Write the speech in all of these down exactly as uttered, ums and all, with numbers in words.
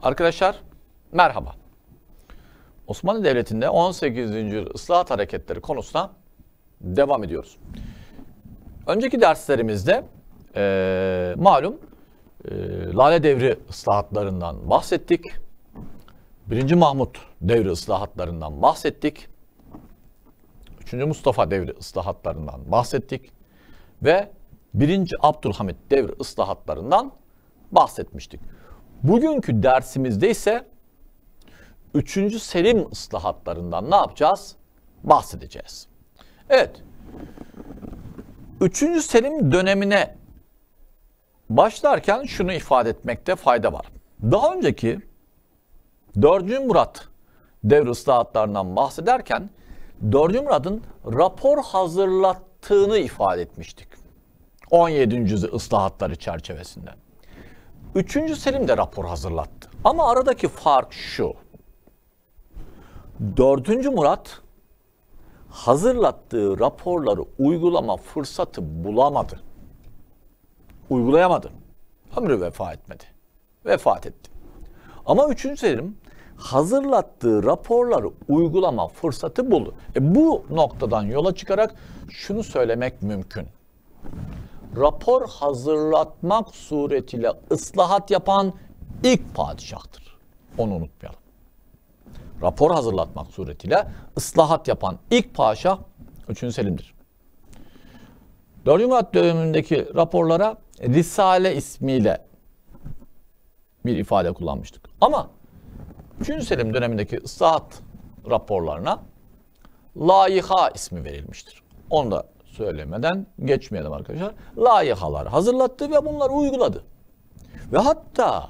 Arkadaşlar merhaba. Osmanlı Devleti'nde on sekizinci yüzyıl ıslahat hareketleri konusuna devam ediyoruz. Önceki derslerimizde e, malum e, Lale Devri ıslahatlarından bahsettik. birinci. Mahmut Devri ıslahatlarından bahsettik. üçüncü. Mustafa Devri ıslahatlarından bahsettik. Ve birinci. Abdülhamit Devri ıslahatlarından bahsetmiştik. Bugünkü dersimizde ise üçüncü. Selim ıslahatlarından ne yapacağız? Bahsedeceğiz. Evet. üçüncü. Selim dönemine başlarken şunu ifade etmekte fayda var. Daha önceki dördüncü. Murat devri ıslahatlarından bahsederken dördüncü. Murat'ın rapor hazırlattığını ifade etmiştik. on yedinci yüzyıl ıslahatları çerçevesinde. üçüncü. Selim de rapor hazırlattı. Ama aradaki fark şu. dördüncü. Murat hazırlattığı raporları uygulama fırsatı bulamadı. Uygulayamadı. Ömrü vefa etmedi. Vefat etti. Ama üçüncü. Selim hazırlattığı raporları uygulama fırsatı buldu. E bu noktadan yola çıkarak şunu söylemek mümkün. Rapor hazırlatmak suretiyle ıslahat yapan ilk padişahtır. Onu unutmayalım. Rapor hazırlatmak suretiyle ıslahat yapan ilk padişah üçüncü. Selim'dir. dördüncü. Murat dönemindeki raporlara Risale ismiyle bir ifade kullanmıştık. Ama üçüncü. Selim dönemindeki ıslahat raporlarına Layıha ismi verilmiştir. Onu da söylemeden geçmeyelim arkadaşlar. Layıhalar hazırlattı ve bunları uyguladı. Ve hatta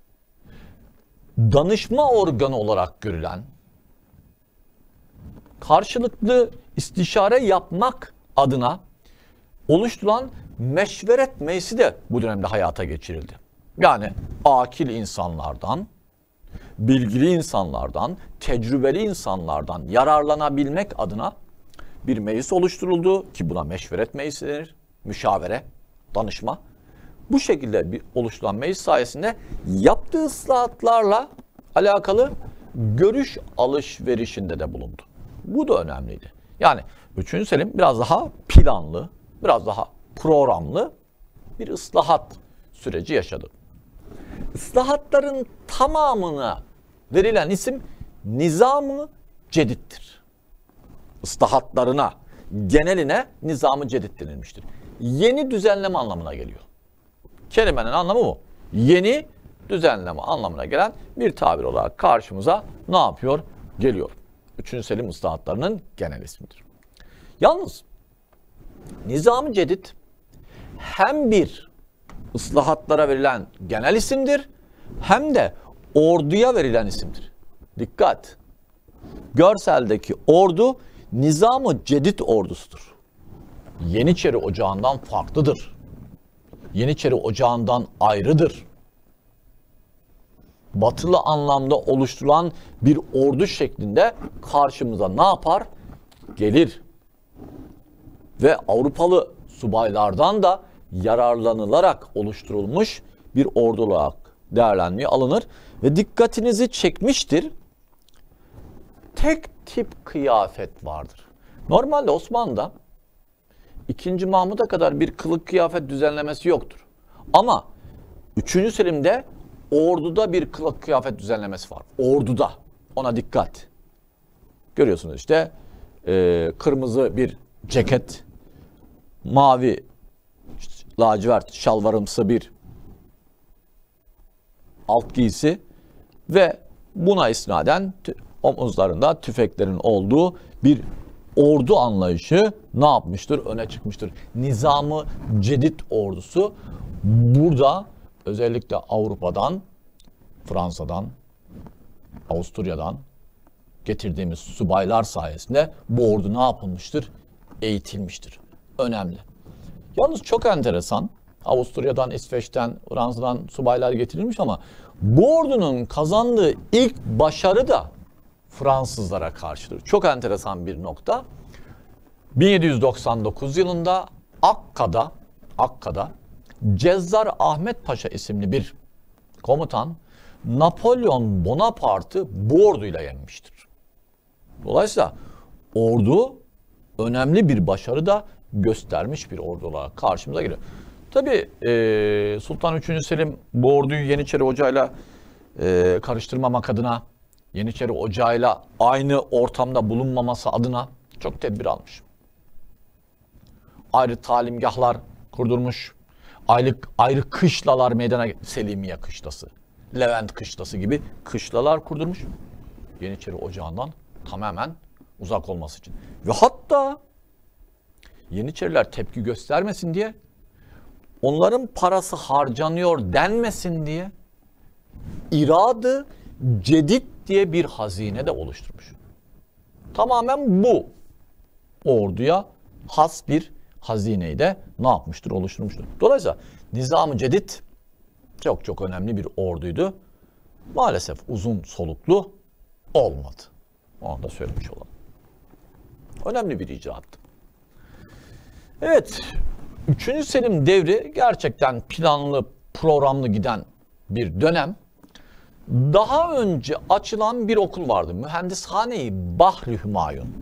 danışma organı olarak görülen, karşılıklı istişare yapmak adına oluşturulan meşveret meclisi de bu dönemde hayata geçirildi. Yani akil insanlardan, bilgili insanlardan, tecrübeli insanlardan yararlanabilmek adına bir meclis oluşturuldu ki buna meşveret meclisi denir. Müşavere, danışma. Bu şekilde bir oluşturulan meclis sayesinde yaptığı ıslahatlarla alakalı görüş alışverişinde de bulundu. Bu da önemliydi. Yani üçüncü. Selim biraz daha planlı, biraz daha programlı bir ıslahat süreci yaşadı. Islahatların tamamına verilen isim Nizam-ı Cedid'dir. Islahatlarına, geneline Nizam-ı Cedid denilmiştir. Yeni düzenleme anlamına geliyor. Kelimenin anlamı bu. Yeni düzenleme anlamına gelen bir tabir olarak karşımıza ne yapıyor? Geliyor. üçüncü. Selim ıslahatlarının genel ismidir. Yalnız Nizam-ı Cedid hem bir ıslahatlara verilen genel isimdir hem de orduya verilen isimdir. Dikkat! Görseldeki ordu Nizam-ı Cedid ordusudur. Yeniçeri Ocağı'ndan farklıdır. Yeniçeri Ocağı'ndan ayrıdır. Batılı anlamda oluşturulan bir ordu şeklinde karşımıza ne yapar? Gelir. Ve Avrupalı subaylardan da yararlanılarak oluşturulmuş bir ordu olarak değerlenmeye alınır. Ve dikkatinizi çekmiştir. Tek tip kıyafet vardır. Normalde Osmanlı'da ikinci. Mahmud'a kadar bir kılık kıyafet düzenlemesi yoktur. Ama üçüncü. Selim'de orduda bir kılık kıyafet düzenlemesi var. Orduda. Ona dikkat. Görüyorsunuz işte e, kırmızı bir ceket, mavi lacivert şalvarımsı bir alt giysi ve buna isnaden omuzlarında tüfeklerin olduğu bir ordu anlayışı ne yapmıştır? Öne çıkmıştır. Nizam-ı Cedid ordusu burada özellikle Avrupa'dan, Fransa'dan, Avusturya'dan getirdiğimiz subaylar sayesinde bu ordu ne yapılmıştır? Eğitilmiştir. Önemli. Yalnız çok enteresan. Avusturya'dan, İsveç'ten, Fransa'dan subaylar getirilmiş ama bu ordunun kazandığı ilk başarı da Fransızlara karşıdır. Çok enteresan bir nokta. bin yedi yüz doksan dokuz yılında Akka'da, Akka'da Cezzar Ahmet Paşa isimli bir komutan Napolyon Bonaparte'ı bu orduyla yenmiştir. Dolayısıyla ordu önemli bir başarı da göstermiş bir ordu olarak karşımıza geliyor. Tabii e, Sultan üçüncü. Selim bu orduyu Yeniçeri Ocağı'yla e, karıştırmamak adına, Yeniçeri Ocağı'yla aynı ortamda bulunmaması adına çok tedbir almış. Ayrı talimgahlar kurdurmuş, ayrı, ayrı kışlalar meydana, Selimiye kışlası, Levent kışlası gibi kışlalar kurdurmuş. Yeniçeri Ocağı'ndan tamamen uzak olması için. Ve hatta Yeniçeriler tepki göstermesin diye, onların parası harcanıyor denmesin diye İrad-ı Cedid diye bir hazine de oluşturmuş. Tamamen bu orduya has bir hazineyi de ne yapmıştır? Oluşturmuştur. Dolayısıyla Nizam-ı Cedid çok çok önemli bir orduydu. Maalesef uzun soluklu olmadı. Onu da söylemiş olalım. Önemli bir icraattı. Evet, üçüncü. Selim devri gerçekten planlı, programlı giden bir dönem. Daha önce açılan bir okul vardı. Mühendishane-i Bahri Hümayun.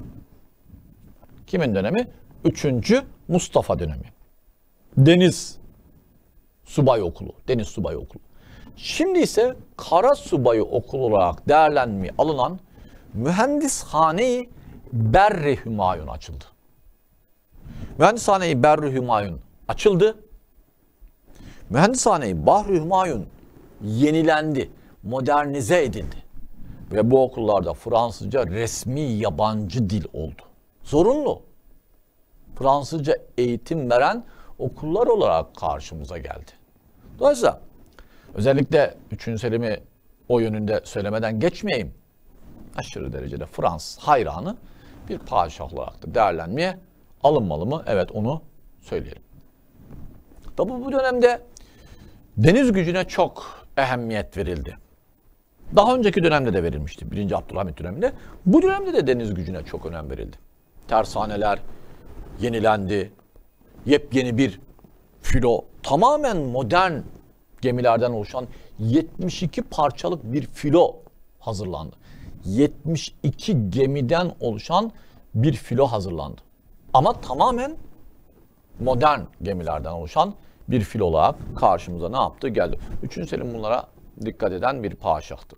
Kimin dönemi? üçüncü. Mustafa dönemi. Deniz Subay Okulu. Deniz Subay Okulu. Şimdi ise Kara Subayı Okulu olarak değerlenmeye alınan Mühendishane-i Berri Hümayun açıldı. Mühendishane-i Berri Hümayun açıldı. Mühendishane-i Bahri Hümayun yenilendi, modernize edildi. Ve bu okullarda Fransızca resmi yabancı dil oldu. Zorunlu. Fransızca eğitim veren okullar olarak karşımıza geldi. Dolayısıyla özellikle üçüncü. Selim'i o yönünde söylemeden geçmeyeyim. Aşırı derecede Fransız hayranı bir padişah olarak da değerlenmeye alınmalı mı? Evet, onu söyleyelim. Tabi bu dönemde deniz gücüne çok ehemmiyet verildi. Daha önceki dönemde de verilmişti. birinci. Abdülhamit döneminde. Bu dönemde de deniz gücüne çok önem verildi. Tersaneler yenilendi. Yepyeni bir filo, tamamen modern gemilerden oluşan yetmiş iki parçalık bir filo hazırlandı. yetmiş iki gemiden oluşan bir filo hazırlandı. Ama tamamen modern gemilerden oluşan bir filo olarak karşımıza ne yaptı? Geldi. üçüncü. Selim bunlara dikkat eden bir padişahtı.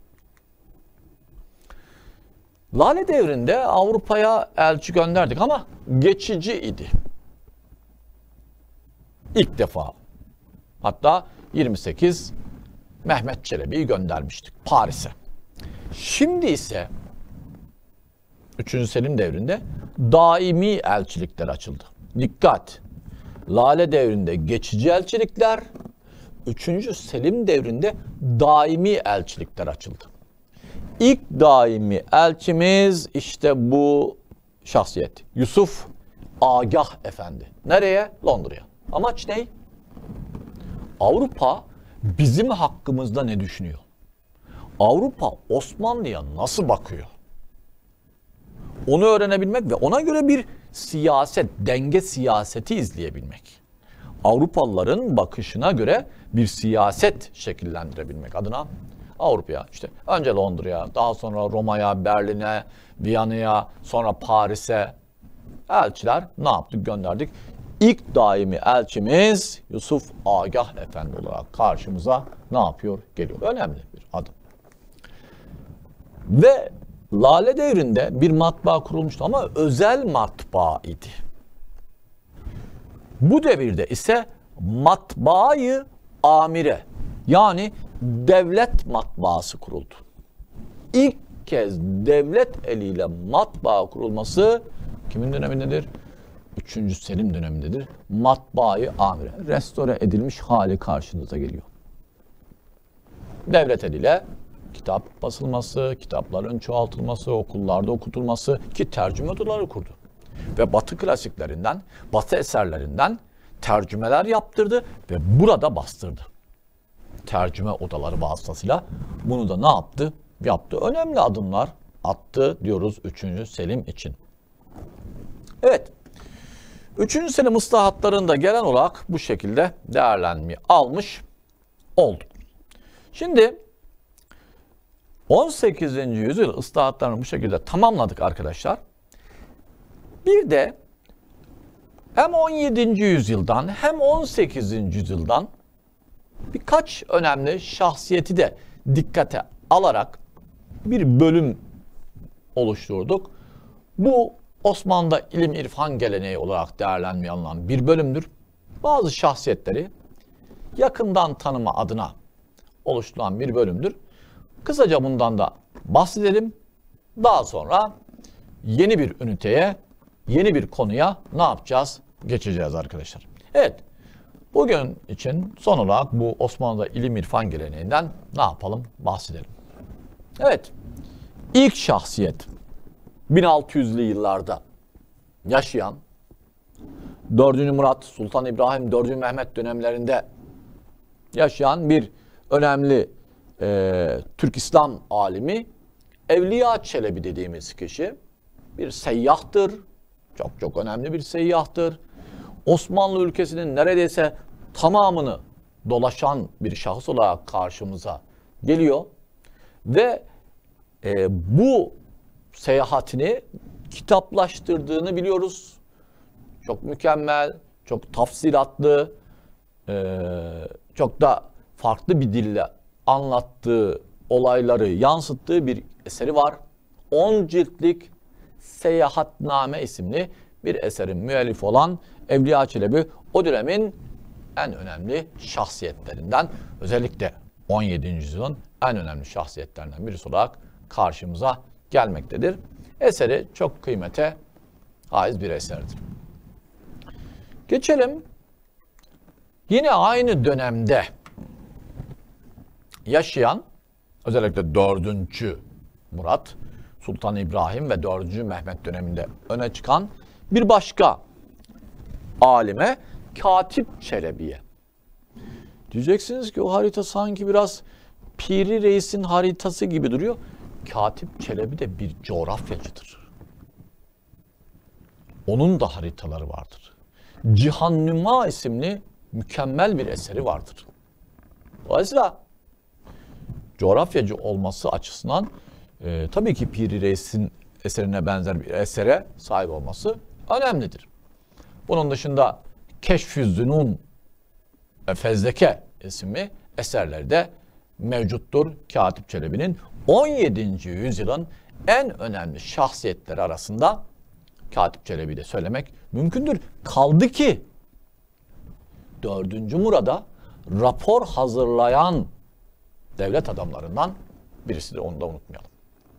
Lale devrinde Avrupa'ya elçi gönderdik ama geçici idi. İlk defa. Hatta yirmi sekiz Mehmet Çelebi'yi göndermiştik Paris'e. Şimdi ise üçüncü. Selim devrinde daimi elçilikler açıldı. Dikkat! Lale devrinde geçici elçilikler, üçüncü. Selim devrinde daimi elçilikler açıldı. İlk daimi elçimiz işte bu şahsiyet. Yusuf Agah Efendi. Nereye? Londra'ya. Amaç ne? Avrupa bizim hakkımızda ne düşünüyor? Avrupa Osmanlı'ya nasıl bakıyor? Onu öğrenebilmek ve ona göre bir siyaset, denge siyaseti izleyebilmek. Avrupalıların bakışına göre bir siyaset şekillendirebilmek adına Avrupa'ya, işte önce Londra'ya, daha sonra Roma'ya, Berlin'e, Viyana'ya, sonra Paris'e elçiler ne yaptık? Gönderdik. İlk daimi elçimiz Yusuf Agah Efendi olarak karşımıza ne yapıyor? Geliyor. Önemli bir adım. Ve Lale devrinde bir matbaa kurulmuştu ama özel matbaa idi. Bu devirde ise matbaayı amire, yani devlet matbaası kuruldu. İlk kez devlet eliyle matbaa kurulması kimin dönemindedir? üçüncü. Selim dönemindedir. Matbaayı amire, restore edilmiş hali karşınıza geliyor. Devlet eliyle kitap basılması, kitapların çoğaltılması, okullarda okutulması ki tercüme odaları kurdu. Ve Batı klasiklerinden, Batı eserlerinden tercümeler yaptırdı ve burada bastırdı. Tercüme odaları vasıtasıyla bunu da ne yaptı? Yaptı. Önemli adımlar attı diyoruz üçüncü. Selim için. Evet. üçüncü. Selim ıslahatlarında gelen olarak bu şekilde değerlenmeyi almış olduk. Şimdi on sekizinci yüzyıl ıslahatlarını bu şekilde tamamladık arkadaşlar. Bir de hem on yedinci yüzyıldan hem on sekizinci yüzyıldan birkaç önemli şahsiyeti de dikkate alarak bir bölüm oluşturduk. Bu Osmanlı'da ilim irfan geleneği olarak değerlenmeye alınan bir bölümdür. Bazı şahsiyetleri yakından tanıma adına oluşturulan bir bölümdür. Kısaca bundan da bahsedelim. Daha sonra yeni bir üniteye, yeni bir konuya ne yapacağız? Geçeceğiz arkadaşlar. Evet, bugün için son olarak bu Osmanlı'da ilim irfan geleneğinden ne yapalım? Bahsedelim. Evet, ilk şahsiyet bin altı yüzlü yıllarda yaşayan dördüncü. Murat, Sultan İbrahim, dördüncü. Mehmet dönemlerinde yaşayan bir önemli e, Türk İslam alimi Evliya Çelebi dediğimiz kişi bir seyyahtır. Çok çok önemli bir seyyahtır. Osmanlı ülkesinin neredeyse tamamını dolaşan bir şahıs olarak karşımıza geliyor. Ve e, bu seyahatini kitaplaştırdığını biliyoruz. Çok mükemmel, çok tafsilatlı, e, çok da farklı bir dille anlattığı olayları yansıttığı bir eseri var. on ciltlik Seyahatname isimli bir eserin müellifi olan Evliya Çelebi o dönemin en önemli şahsiyetlerinden, özellikle on yedinci yüzyılın en önemli şahsiyetlerinden birisi olarak karşımıza gelmektedir. Eseri çok kıymete haiz bir eserdir. Geçelim yine aynı dönemde yaşayan, özellikle dördüncü. Murat, Sultan İbrahim ve dördüncü. Mehmet döneminde öne çıkan bir başka alime, Katip Çelebi'ye. Diyeceksiniz ki o harita sanki biraz Piri Reis'in haritası gibi duruyor. Katip Çelebi de bir coğrafyacıdır. Onun da haritaları vardır. Cihannüma isimli mükemmel bir eseri vardır. Dolayısıyla coğrafyacı olması açısından e, tabii ki Piri Reis'in eserine benzer bir esere sahip olması önemlidir. Bunun dışında Keşf-ü Zünun ve Fezleke isimli eserleri de mevcuttur Katip Çelebi'nin. on yedinci yüzyılın en önemli şahsiyetleri arasında Katip Çelebi'yi de söylemek mümkündür. Kaldı ki dördüncü. Murad'a rapor hazırlayan devlet adamlarından birisidir. Onu da unutmayalım.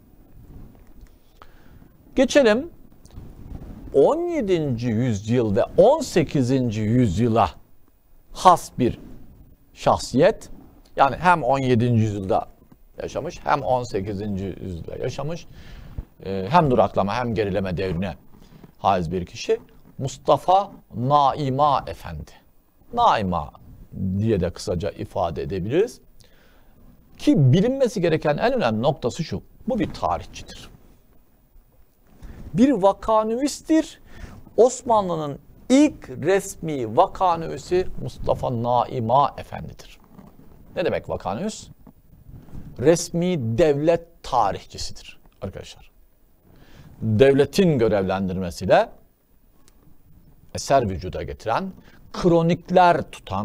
Geçelim on yedinci yüzyıl ve on sekizinci yüzyıla has bir şahsiyet. Yani hem on yedinci yüzyılda yaşamış hem on sekizinci yüzyılda yaşamış. Hem duraklama hem gerileme devrine haiz bir kişi. Mustafa Naima Efendi. Naima diye de kısaca ifade edebiliriz. Ki bilinmesi gereken en önemli noktası şu. Bu bir tarihçidir. Bir vakanüvistir. Osmanlı'nın ilk resmi vakanüvisi Mustafa Naima Efendi'dir. Ne demek vakanüvis? Resmi devlet tarihçisidir arkadaşlar. Devletin görevlendirmesiyle eser vücuda getiren, kronikler tutan,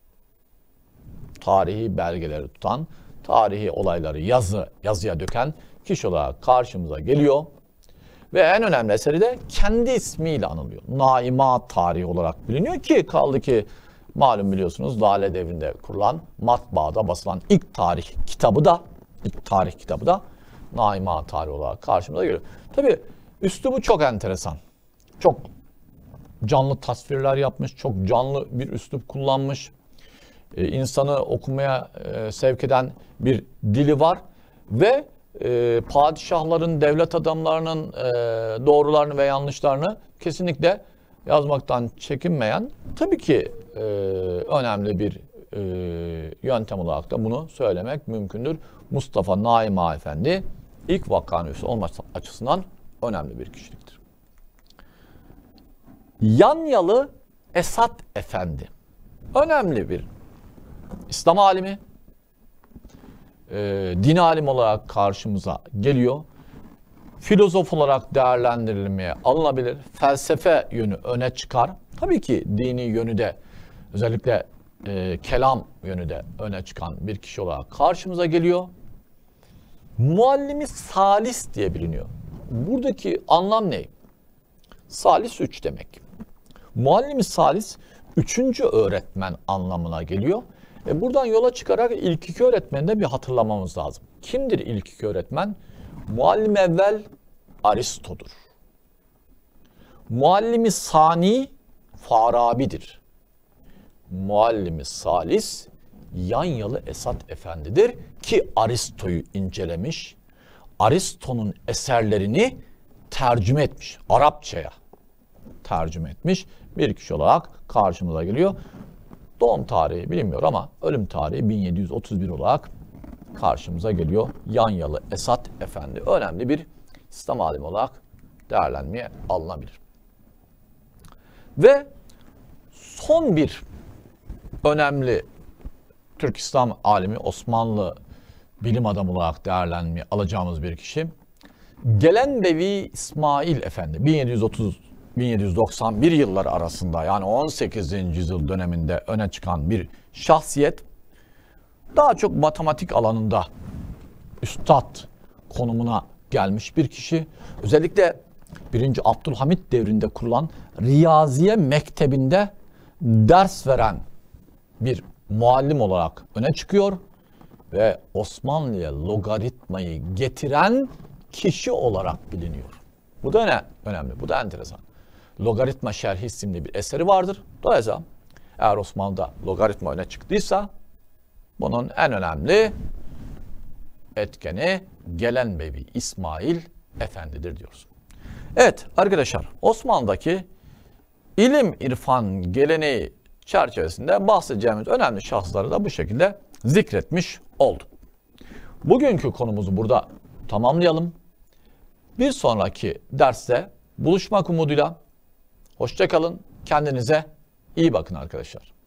tarihi belgeleri tutan, tarihi olayları yazı yazıya döken kişi olarak karşımıza geliyor. Ve en önemli eseri de kendi ismiyle anılıyor. Naima tarihi olarak biliniyor ki kaldı ki malum biliyorsunuz Lale devrinde kurulan matbaada basılan ilk tarih kitabı da ilk tarih kitabı da Naima tarihi olarak karşımıza geliyor. Tabii üslubu çok enteresan. Çok canlı tasvirler yapmış, çok canlı bir üslup kullanmış. Ee, insanı okumaya e, sevk eden bir dili var ve e, padişahların, devlet adamlarının e, doğrularını ve yanlışlarını kesinlikle yazmaktan çekinmeyen, tabii ki e, önemli bir e, yöntem olarak da bunu söylemek mümkündür. Mustafa Naima Efendi ilk vakanüvisi olması açısından önemli bir kişiliktir. Yanyalı Esat Efendi önemli bir İslam alimi. e, din alim olarak karşımıza geliyor. Filozof olarak değerlendirilmeye alınabilir. Felsefe yönü öne çıkar. Tabii ki dini yönü de, özellikle e, kelam yönü de öne çıkan bir kişi olarak karşımıza geliyor. Muallimi salis diye biliniyor. Buradaki anlam ne? Salis üç demek. Muallimi salis üçüncü öğretmen anlamına geliyor. E buradan yola çıkarak ilk iki öğretmeni de bir hatırlamamız lazım. Kimdir ilk iki öğretmen? Muallim evvel Aristo'dur. Muallimi sani Farabi'dir. Muallimi salis Yanyalı Esat Efendi'dir ki Aristo'yu incelemiş, Aristo'nun eserlerini tercüme etmiş, Arapçaya tercüme etmiş bir kişi olarak karşımıza geliyor. Doğum tarihi bilinmiyor ama ölüm tarihi bin yedi yüz otuz bir olarak karşımıza geliyor. Yanyalı Esat Efendi önemli bir İslam alimi olarak değerlenmeye alınabilir. Ve son bir önemli Türk İslam alimi, Osmanlı bilim adamı olarak değerlenmeye alacağımız bir kişi. Gelenbevi İsmail Efendi bin yedi yüz otuz bin yedi yüz doksan bir yılları arasında, yani on sekizinci yüzyıl döneminde öne çıkan bir şahsiyet. Daha çok matematik alanında üstad konumuna gelmiş bir kişi. Özellikle birinci. Abdülhamit devrinde kurulan Riyaziye Mektebi'nde ders veren bir muallim olarak öne çıkıyor ve Osmanlı'ya logaritmayı getiren kişi olarak biliniyor. Bu da ne? Önemli, bu da enteresan. Logaritma Şerhi isimli bir eseri vardır. Dolayısıyla eğer Osmanlı'da logaritma öne çıktıysa bunun en önemli etkeni Gelenbevi İsmail Efendi'dir diyoruz. Evet arkadaşlar, Osmanlı'daki ilim irfan geleneği çerçevesinde bahsedeceğimiz önemli şahısları da bu şekilde zikretmiş olduk. Bugünkü konumuzu burada tamamlayalım. Bir sonraki derste buluşmak umuduyla hoşça kalın. Kendinize iyi bakın arkadaşlar.